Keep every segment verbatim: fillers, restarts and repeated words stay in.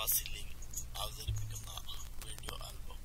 പ്രവാസി ലീഗ് അവതരിപ്പിക്കുന്ന video album.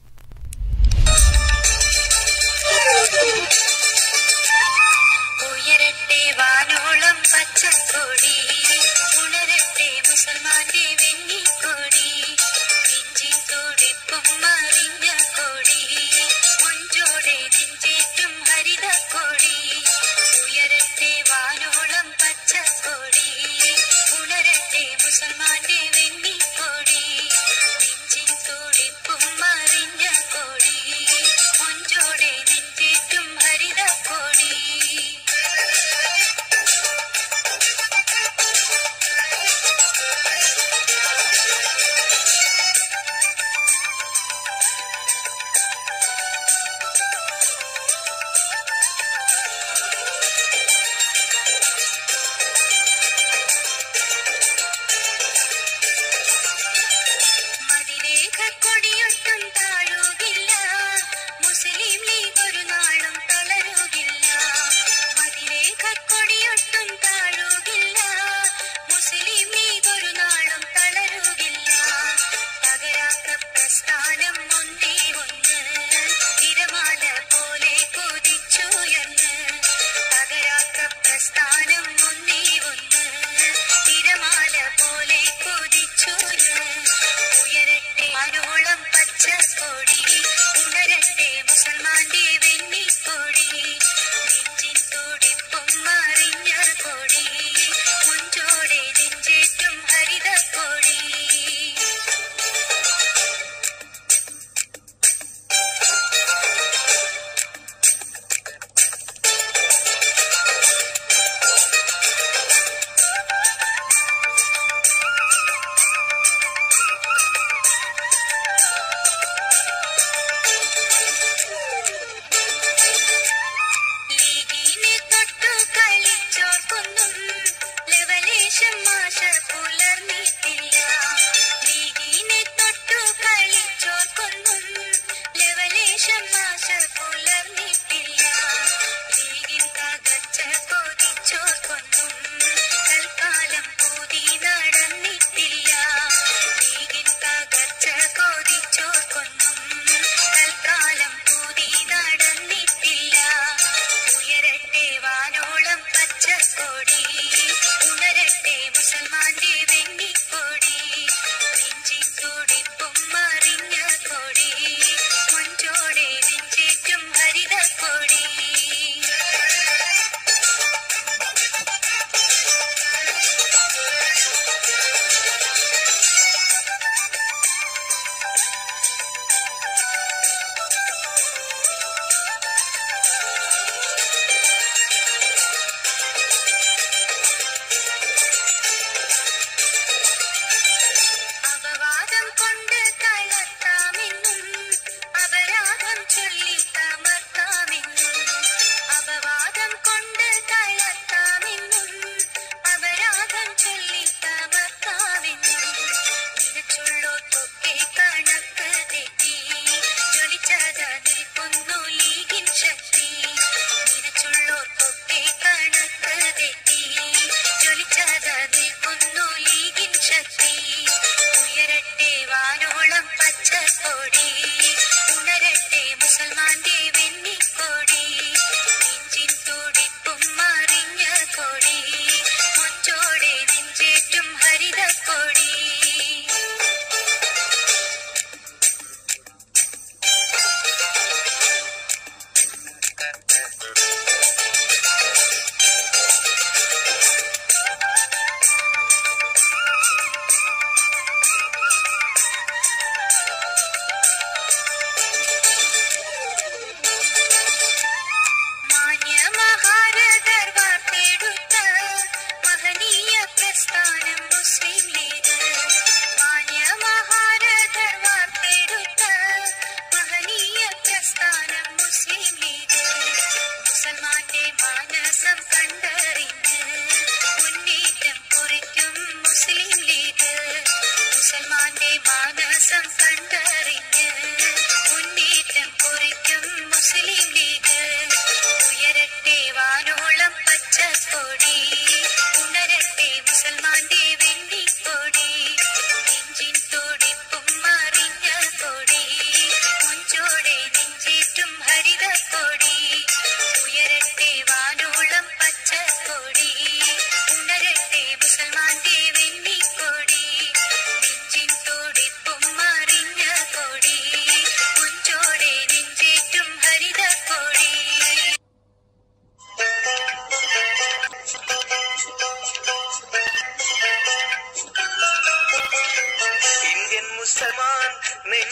ഉയരട്ടെ വാനോളം പച്ചക്കൊടി, ഉണരട്ടെ മുസൽമാന്റെ വെണ്ണിക്കൊടി, നെഞ്ചിൻ തുടിപ്പും മറിഞ്ഞ കൊടി, ഒഞ്ചോടെ നെഞ്ചേറ്റും ഹരിതക്കൊടി. ഉയരട്ടെ വാനോളം പച്ചക്കൊടി, ഉണരട്ടെ മുസൽമാന്റെ വെണ്ണിക്കൊടി, നെഞ്ചിൻ തുടിപ്പും മറിഞ്ഞ കൊടി, ഒഞ്ചോടെ നെഞ്ചേറ്റും ഹരിതക്കൊടി. കൊടിയൊട്ടും താഴുകില്ല, മുസ്ലിം ലീഗ് ഒരു നാളും തളരുകില്ല. മതിരേഖ കൊടിയൊട്ടും താഴുകില്ല, മുസ്ലിം ലീഗ് ഒരു നാളും തളരുകില്ല. തകരാത്ത പ്രസ്ഥാനം ഒന്നേ ഒന്ന്, തിരമാല പോലെ കുതിച്ചുയർന്ന്. തകരാത്ത പ്രസ്ഥാനം ഒന്നേ ഒന്ന്, തിരമാല പോലെ കുതിച്ചുയർന്ന്. ഉയരട്ടെ വാനോളം പച്ചക്കൊടി, ഉണരട്ടെ മുസൽമാന്റെ വെണ്ണിക്കൊടി, നെഞ്ചിൻ തുടിപ്പും മറിഞ്ഞ കൊടി, മുഞ്ചോടെ നെഞ്ചേറ്റും ഹരിതക്കൊടി. ലീഗിനെ തൊട്ടു കളിച്ചോർക്കൊന്നും ലവലേശം ആശ പുലർന്നിട്ടില്ല. ലീഗിനെ തൊട്ടു കളിച്ചോർക്കൊന്നും ലവലേശം ആശ പുലർന്നിട്ടില്ല. ലീഗിൻ തകർച്ച കൊതിച്ചോർക്കൊന്നും തൽക്കാലം കൂടി നടന്നിട്ടില്ല. ലീഗിൻ തകർച്ച കൊതിച്ചോർക്കൊന്നും തൽക്കാലം കൂടി നടന്നിട്ടില്ല. ഉയരട്ടെ വാനോളം പച്ചക്കൊടി, ഉണരട്ടെ മുസൽമാന്റെ വെണ്ണിക്കൊടി, നെഞ്ചിൻ തുടിപ്പും മറിഞ്ഞ കൊടി, മുഞ്ചോടെ നെഞ്ചേറ്റും ഹരിതക്കൊടി. അപവാദം കൊണ്ട് തളർത്താമെന്നും അപരാധം ചൊല്ലി തമർത്താമെന്നും. അപവാദം കൊണ്ട് തളർത്താമെന്നും അപരാധം ചൊല്ലി തമർത്താമെന്നും. നിനച്ചുള്ളോർക്കൊക്കെ കണക്ക് തെറ്റി, ജ്വലിച്ചത നിൽക്കുന്നു ലീഗിൻ ശക്തി. നിനച്ചുള്ളോർക്കൊക്കെ കണക്ക് തെറ്റി, ജ്വലിച്ചത നിൽക്കുന്നു ലീഗിൻ ശക്തി. ഉയരട്ടെ വാനോളം പച്ചക്കൊടി, ഉണരട്ടെ മുസൽമാന്റെ വെണ്ണിക്കൊടി, നെഞ്ചിൻ തുടിപ്പും മറിഞ്ഞ കൊടി, മുഞ്ചോടെ നെഞ്ചേറ്റും ഹരിതക്കൊടി. മാന്യമഹാരഥർ വാർത്തെടുത്ത മഹനീയ പ്രസ്ഥാനം മുസ്ലിം ലീഗ്. മാന്യമഹാരഥർ വാർത്തെടുത്ത മഹനീയ പ്രസ്ഥാനം മുസ്ലിം ലീഗ്. മുസൽമാന്റെ മാനസം കണ്ടറിഞ്ഞ് മുന്നേറ്റം കുറിക്കും മുസ്ലിം ലീഗ്. മുസൽമാന്റെ മാനസം കണ്ടറിഞ്ഞ് മുന്നേറ്റം കുറിക്കും മുസ്ലിം ലീഗ്. ഉയരട്ടെ വാനോളം പച്ചക്കൊടി, ഉണരട്ടെ മുസൽമാന്റെ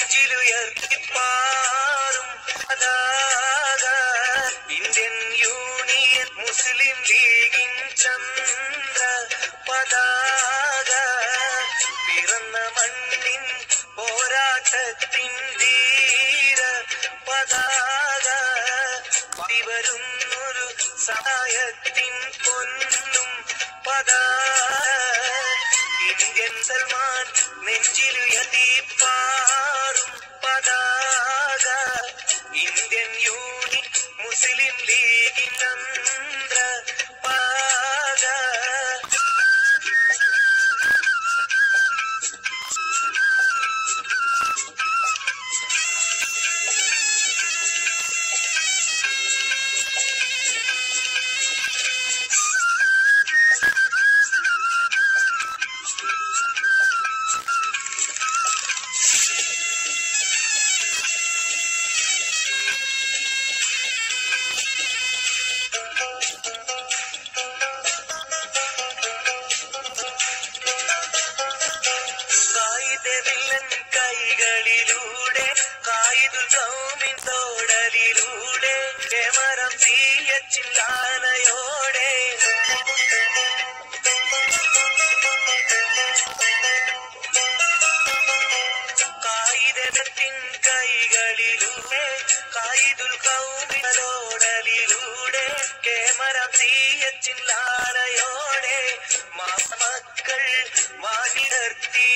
നെഞ്ചിലുയർത്തിപ്പാറും പതാക ഇന്ത്യൻ യൂണിയൻ മുസ്ലിം ലീഗിൻ ചന്ദ്ര പതാക പിറന്ന മണ്ണിൻ പോരാട്ടത്തിൻ ധീര പതാക വരുന്നൊരു സഹായത്തിൻ പൊന്നും പതാക ഇന്ത്യൻ സൽമാൻ നെഞ്ചിലുയർത്തിപ്പാറും പതാക ഇന്ത്യൻ യൂണിയൻ മുസ്ലിം ലീഗിൻ ചന്ദ്ര പതാക കൈകളിലൂടെ കായിദുൽ ഖൗമിൻ തോടലിലൂടെ കേമരം തീയ ചില്ലാനയോടെ കായിദത്തിൻ കൈകളിലൂടെ കായിദുൽ ഖൗമിൻ തോടലിലൂടെ കേമരം തീയ ചില്ലാനയോടെ മാമക്കൾ വാനിടർത്തി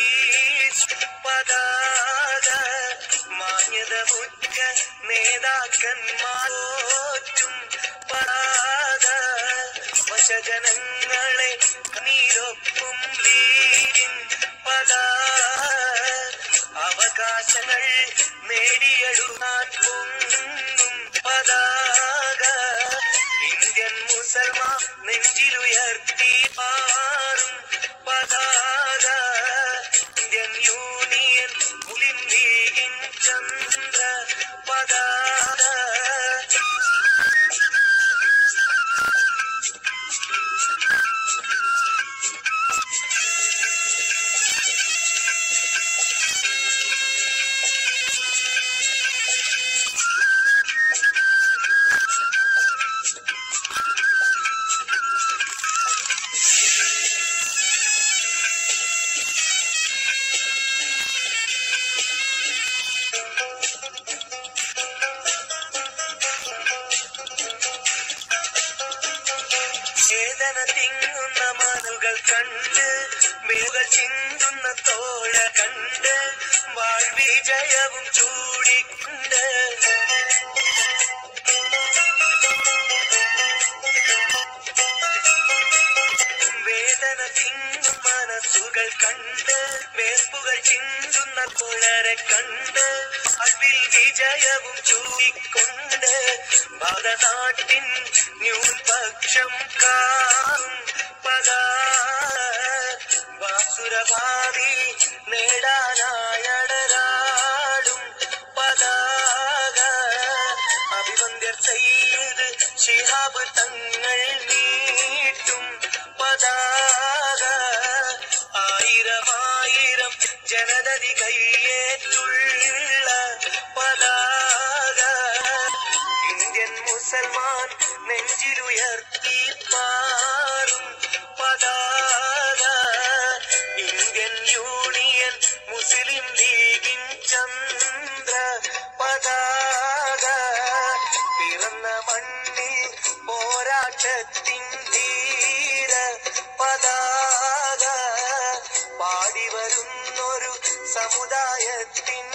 പതാക മാന്യത മുറ്റ നേതാക്കന്മാരോറ്റും പതാക വശജനങ്ങളെ കണ്ണീരൊപ്പും ലീഗിൻ പതാക അവകാശങ്ങൾ നേടിയെടുക്കാൻ പൊങ്ങും പതാക ഇന്ത്യൻ മുസൽമാൻ നെഞ്ചിലുയർത്തി പാറും പതാക ഇന്ത്യൻ യൂണിയൻ മുസ്ലിം ലീഗിൻ ചന്ദ്ര പതാക വേദന തിങ്ങുന്ന മനുകൾ കണ്ട് വേകൾ ചിന്തുന്ന തോഴ കണ്ട് വാൾവിജയവും ചൂടിക്കൊണ്ട് വേദന തിങ്ങും മനസ്സുകൾ കണ്ട് വേർപ്പുകൾ ചിന്തുന്ന തോഴരെ കണ്ട് അവിൽ വിജയവും ചൂടിക്കൊണ്ട് ഭാരതനാട്ടിൻ ന്യൂനപക്ഷം കാണും പതാക വാസുരഭാവി നേടാനായടരാടും പതാക അഭിവന്ദ്യർ സയ്യിദ് ശിഹാബ് തങ്ങൾ നീട്ടും പതാക ആയിരമായിരം ജനതതി കയ്യേറ്റുള്ള പതാക ഇന്ത്യൻ മുസൽമാൻ നെഞ്ചിലുയർത്തി പാറും പതാക ഇന്ത്യൻ യൂണിയൻ മുസ്ലിം ലീഗിൻ ചന്ദ്ര പതാക പിറന്ന മണ്ണിൽ പോരാട്ടത്തിൻ ധീര പതാക പാടി വരുന്നൊരു സമുദായത്തിൻ